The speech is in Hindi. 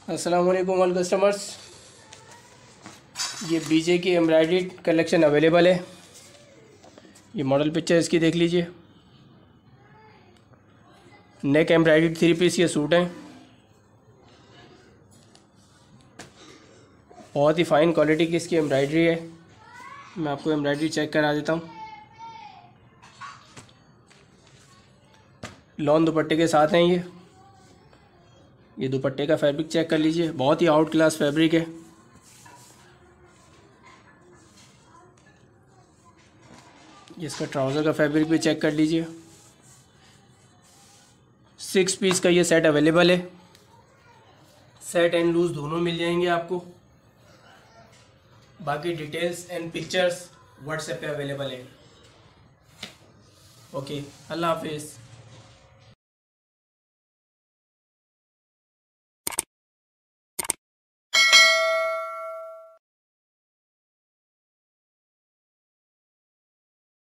अस्सलाम वालेकुम ऑल कस्टमर्स। ये बीजे की एम्ब्रॉयडरी कलेक्शन अवेलेबल है। ये मॉडल पिक्चर इसकी देख लीजिए। नेक एम्ब्रॉयडरी 3 पीस ये सूट हैं। बहुत ही फ़ाइन क्वालिटी की इसकी एम्ब्रॉयडरी है। मैं आपको एम्ब्रॉयडरी चेक करा देता हूँ। लॉन दुपट्टे के साथ हैं ये दुपट्टे का फैब्रिक चेक कर लीजिए, बहुत ही आउट क्लास फैब्रिक है। इसका ट्राउज़र का फैब्रिक भी चेक कर लीजिए। 6 पीस का ये सेट अवेलेबल है। सेट एंड लूज़ दोनों मिल जाएंगे आपको। बाकी डिटेल्स एंड पिक्चर्स व्हाट्सएप पे अवेलेबल है। ओके, अल्लाह हाफिज़।